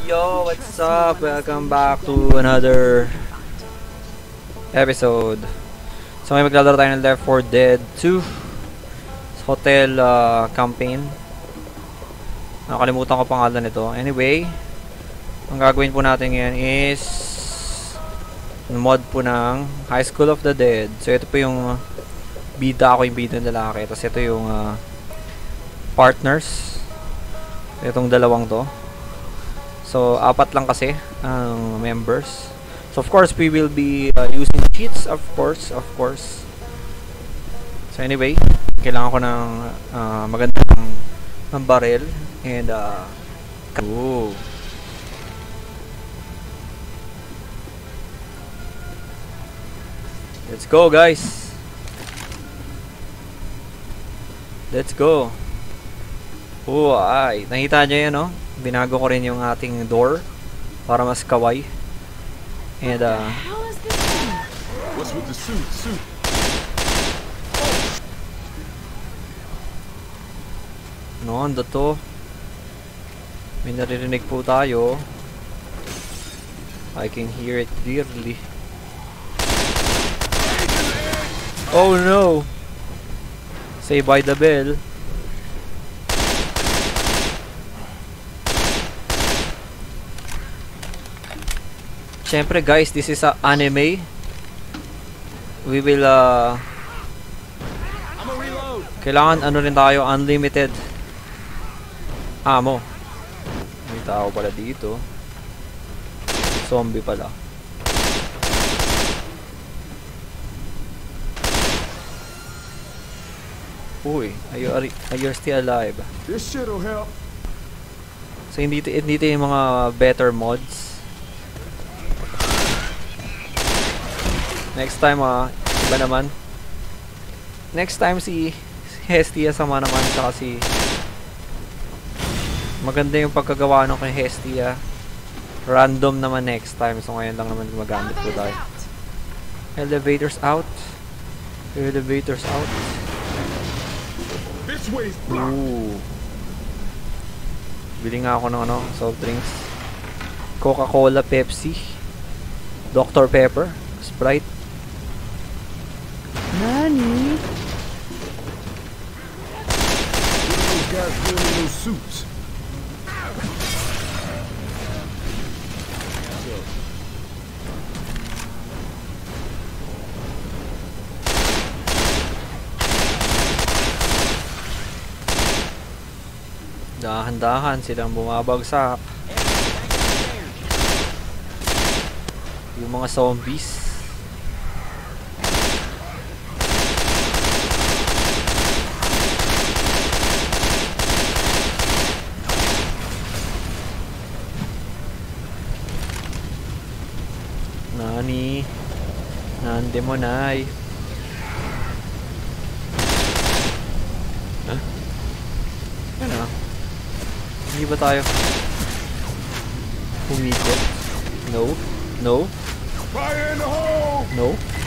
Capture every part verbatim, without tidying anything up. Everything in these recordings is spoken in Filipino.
Yo, what's up? Welcome back to another episode. So may maglalaro tayo ng Left four Dead two Hotel uh, campaign. Nakalimutan ko pangalan nito. Anyway, ang gagawin po natin ngayon is mod po ng High School of the Dead. So ito po yung bida ako, yung bida ng lalaki. Tapos ito yung uh, partners. Itong dalawang to. So apat lang kasi ang members. So of course we will be uh, using cheats, of course, of course. So anyway, kailangan ko ng uh, magandang ng barrel and uh ooh. Let's go, guys. Let's go. Oh, ay, nakita niyo 'yan, no? Binago ko rin yung ating door para mas kawaii. And uh what's with the suit? Suit. No, ando to. May naririnig po tayo. I can hear it clearly. Oh no! Say by the bell. Siyempre guys, this is a anime. We will uh kailangan ano rin tayo, unlimited ammo. May tao pala dito. Zombie pala. Uy, are you, are, are you still alive? This shit'll help. So hindi hindi ito yung mga better mods. Next time ah, uh, iba naman. Next time si, si Hestia sama naman sa kasi maganda yung pagkagawa ng kay Hestia. Random naman next time. So ngayon lang naman gumagamit ko tayo. Elevators out. Elevators out. This way's blocked. Ooh. Bili nga ako ng ano, soft drinks. Coca-Cola, Pepsi, Doctor Pepper, Sprite. Nani? What are those guys doing in those suits? Dahan-dahan silang bumabagsak. Yung mga zombies. Nani? Nande mo nay? Huh? Ano? Hindi ba tayo umikot? No? No? Fire in the hole! No?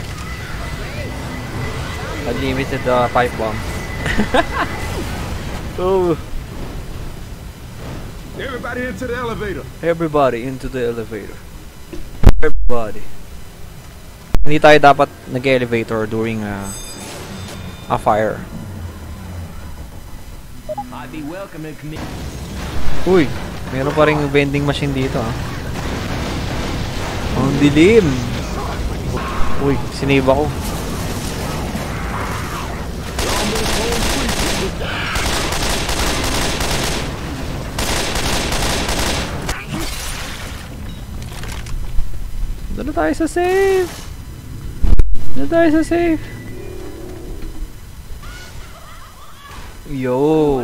Unlimited uh, pipe bomb. Oh! Everybody into the elevator. Everybody into the elevator. Everybody. Hindi tayo dapat nag-elevator during uh, a fire. Uy, meron pa ring vending machine dito ah. Ang dilim. Uy, sinave ako. Doon na tayo sa save. Doon na tayo sa save. Yo.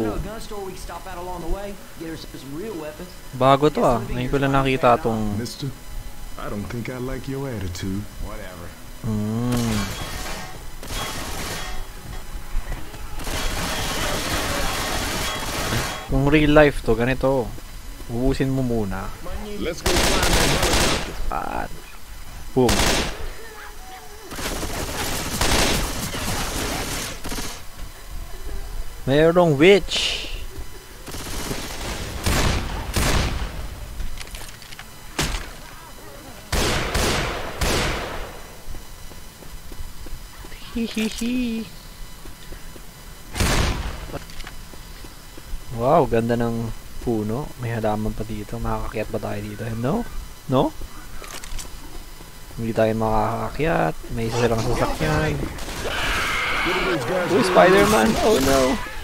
Bago to ah. Ngayon ko lang nakita tong Mister, I don't think I like your attitude. Whatever. Mm. Kung real life to, ganito. Ubusin mo muna. Let's go find that helicopter. At boom. Mayroong witch. Hihihi. Wow, ganda ng puno. May halaman pa dito. Makakakyat ba tayo dito? No? No? Hindi tayo makakakyat. May isa silang sasakyan. Uy, Spider-Man! Oh no!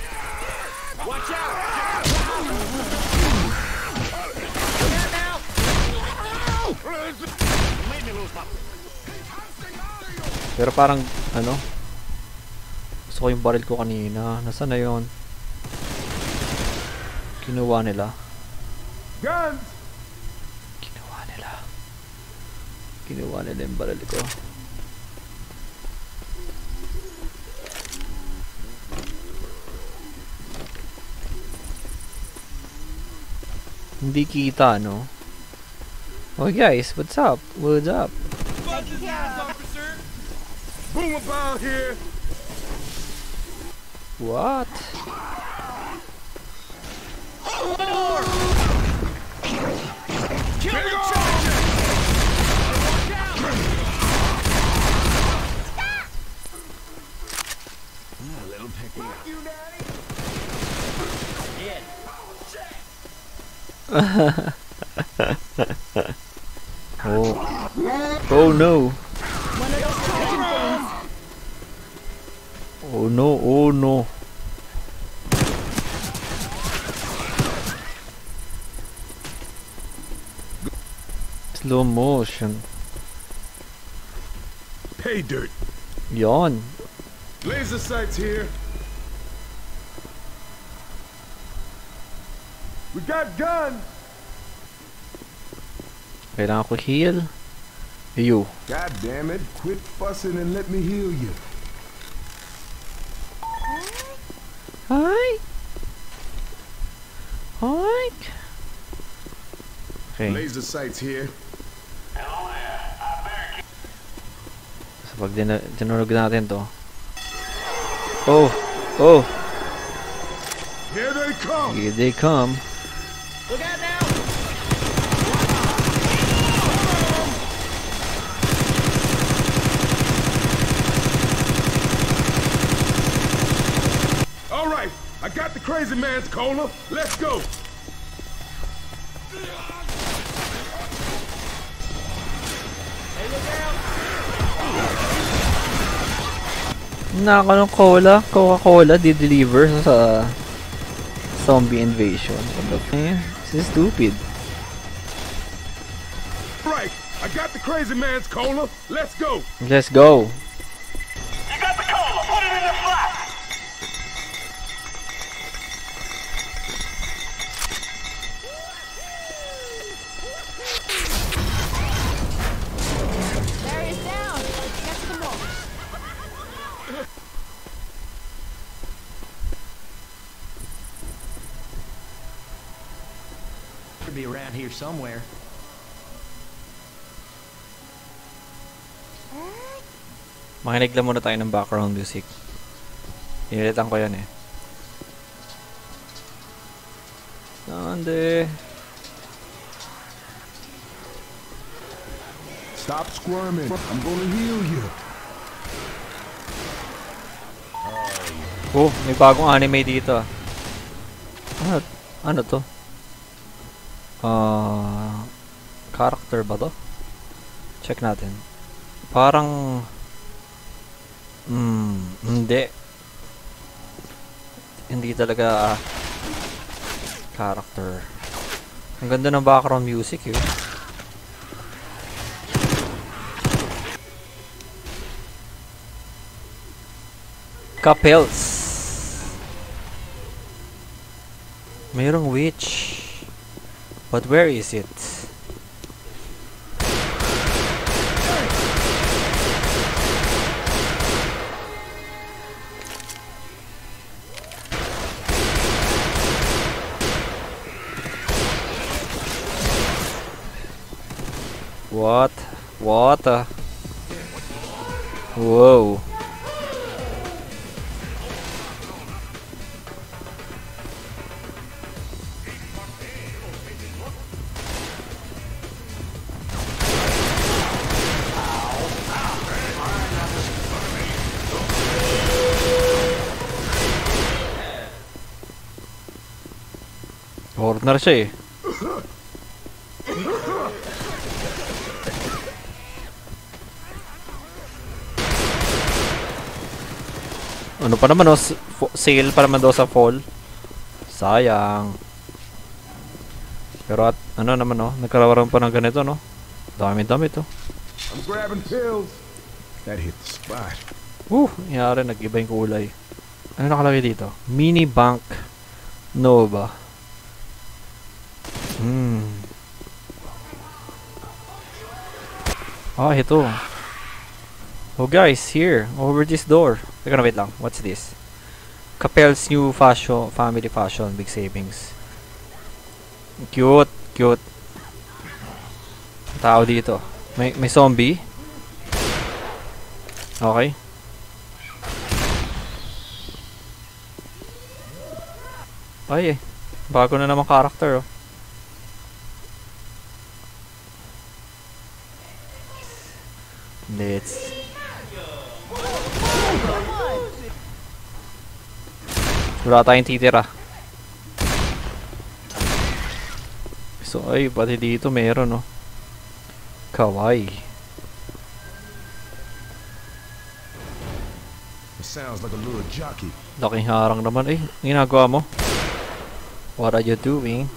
Pero parang, ano? Gusto ko yung baril ko kanina. Nasaan na yun? Kinuha nila. Guns! Kinuha nila. Kinuha nila yung baril ko. Hindi kita, no? Oh guys, what's up? What's up? Boom about here! What? Oh. Oh no. Oh no, oh no. Slow motion. Pay dirt. Yon. Laser sights here. We got guns. Kailangan ko heal. You. God damn it. Quit fussing and let me heal you. Hi. Hi. Okay. Laser sights here. So pag din dinurog natin to. Oh. Oh. Here they come. Here they come. Look out now! All right, I got the crazy man's cola. Let's go. Hey, look out! Naka ng cola, Coca-Cola di-deliver sa zombie invasion. What the f***? This is stupid. Right, I got the crazy man's cola. Let's go. Let's go. You got the cola! Put it in the flat! Barrier's down! Get to the wall. Should be around here somewhere. Makinig lang muna tayo ng background music. Inilitan ko yan eh. Nande. Stop squirming. I'm gonna heal you. Oh, may bagong anime dito ah. Ano, ano to? Ah, character ba to? Check natin. Parang Hmm, hindi. Hindi talaga uh, character. Ang ganda ng background music eh. Couples. Mayroong witch. But where is it? What? What? Uh? Whoa. na rin siya eh. Ano pa naman, oh, sale pa naman daw sa fall. Sayang. Pero at, ano naman, oh, nagkarawaran pa ng ganito, no? Dami-dami to. I'm grabbing pills. That hit the spot. Uh, nangyari, nag-iba yung kulay. Ano nakalagay dito? Mini Bank Nova. Hmm. Ah, ito. Oh guys, here, over this door. Teka na, wait lang. What's this? Capel's new fashion, family fashion, big savings. Cute, cute. Tao dito. May may zombie. Okay. Ay, eh. Bago na naman character, oh. Let's wala tayong titira. So, ay, pati dito meron, no? Kawaii. It sounds like a little jockey. Laking harang naman. Eh, ginagawa mo? What are you doing?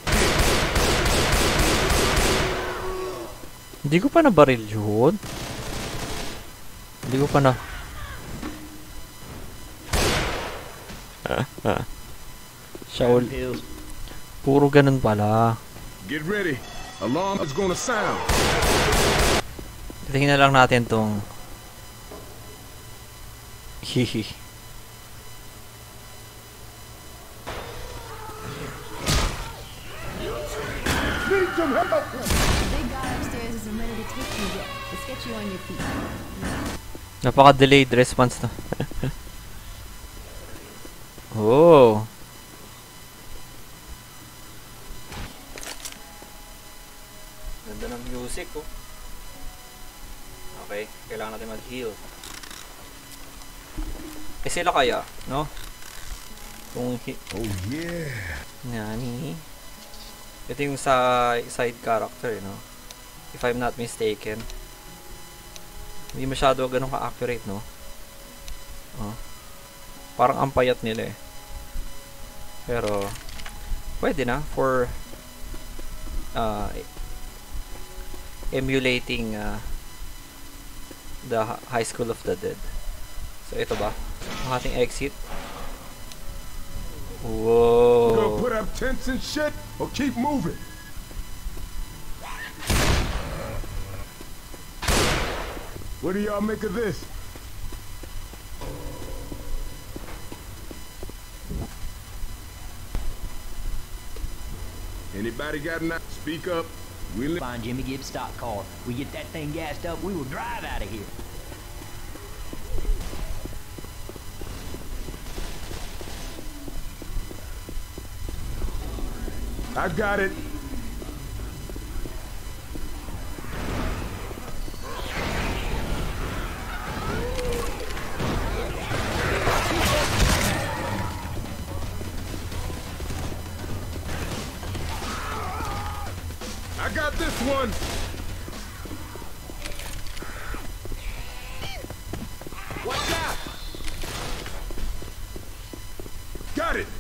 Hindi ko pa nabaril yun. Hindi ko pa na... Shaul. Puro ganun pala. Get ready. Alarm is gonna sound. Tingnan lang natin tong hihi. Need some help. The big guy upstairs isn't ready to take you yet. Let's get you on your feet. Napaka-delayed response na. Oh. Ganda ng music, oh. Okay, kailangan natin mag-heal. Eh sila kaya, no? Kung Oh yeah. Nani? Ito yung sa side character, no? If I'm not mistaken. Hindi masyado ganun ka-accurate, no? Oh. Parang ang payat nila eh. Pero pwede na for uh, emulating uh, the High School of the Dead. So ito ba? Ang ating exit. Whoa. Gonna put up tents and shit or keep moving. What do y'all make of this? Anybody got an speak up? We li- Find Jimmy Gibbs' stock car. We get that thing gassed up, we will drive out of here. I got it. I got this one. Watch out. Got it.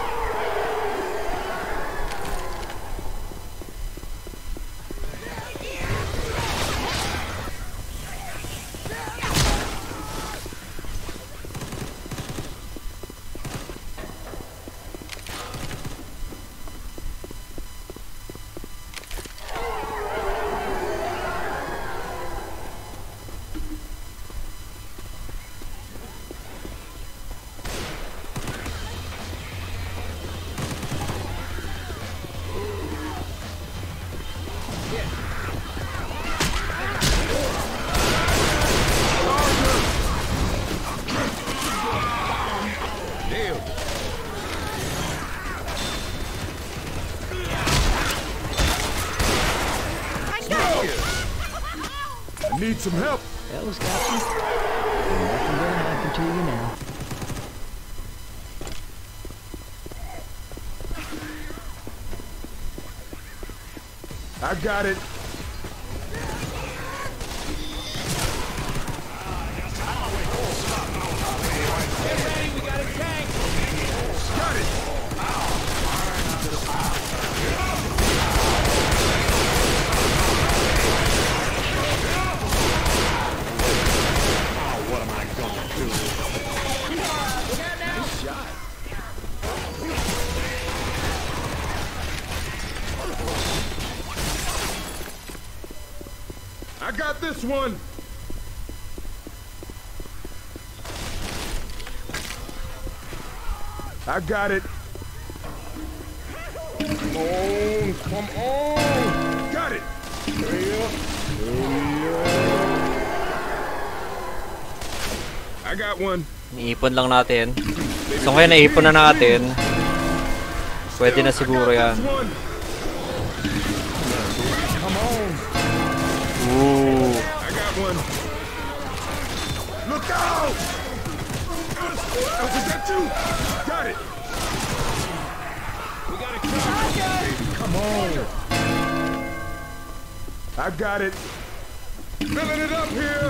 Need some help. Fellas, got you. Nothing gonna happen to you now. I got it. Get ready, we got a tank. Got it. Oh, what am I gonna do? Look out now. Shot. I got this one. I got it. Come on, come on. Got it. Hurry up. Hurry up. I got one. Iipon lang natin. So ngayon naipon na natin. Pwede na siguro yan. Come on. Ooh. I got one. Look out! Oh, is that you? Got it. We got a shotgun. Come on. I got it. Filling it up here.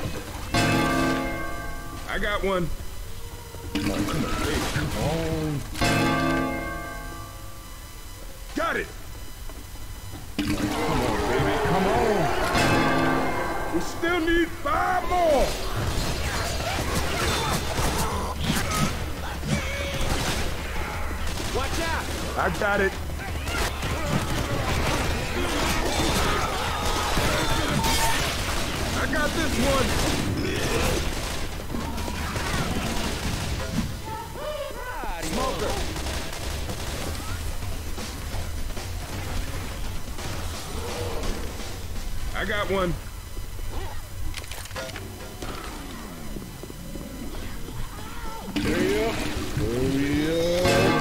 I got one. Oh, come on, baby. Come on. Got it. Come on, baby. Come on. We still need five more. Watch out. I got it. I got this one. Smoker. I got one. Hurry up. Hurry up.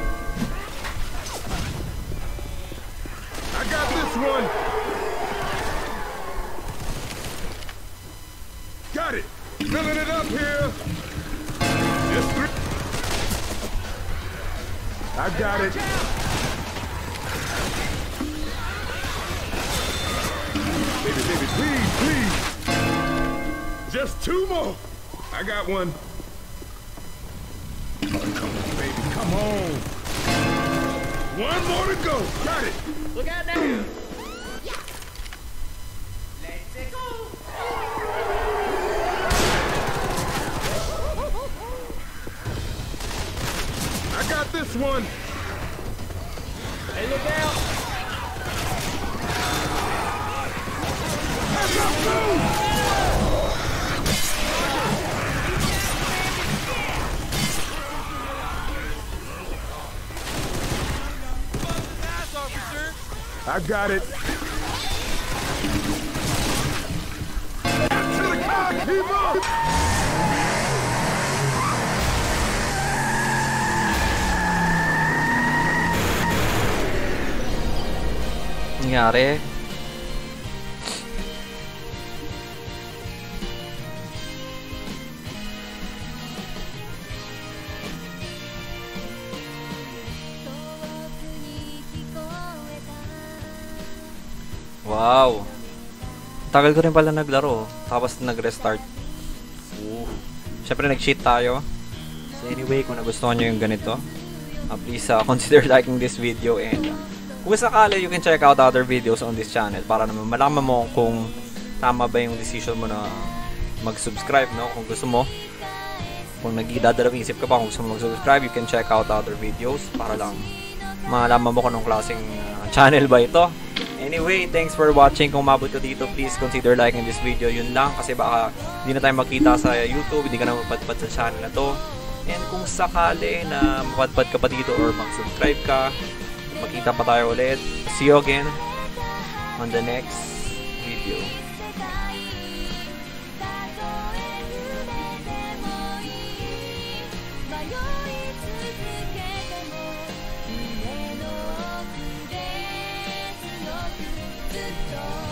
I got this one. Got it. Filling it up here. Just three. I got it. Baby, baby, please, please. Just two more. I got one. Oh, come on, baby, come on. One more to go. Got it. Look out now. Let's go. I got this one. Hey, look out. Let's go. I got it. To the car, keep up. Nangyari? Wow. Tagal ko rin pala naglaro. Tapos nag-restart. Ooh. Siyempre nag-cheat tayo. So anyway, kung nagustuhan nyo yung ganito, uh, please uh, consider liking this video. And uh, kung sakali, you can check out other videos on this channel para naman malaman mo kung tama ba yung decision mo na mag-subscribe, no? Kung gusto mo. Kung nagdadalawang isip ka pa kung gusto mo mag-subscribe, you can check out other videos para lang malaman mo kung anong klaseng uh, channel ba ito. Anyway, thanks for watching. Kung umabot ka dito, please consider liking this video. Yun lang, kasi baka hindi na tayo magkita sa YouTube, hindi ka na mapadpad sa channel na to. And kung sakali na mapadpad ka pa dito or mag-subscribe ka, magkita pa tayo ulit. See you again on the next video. Don't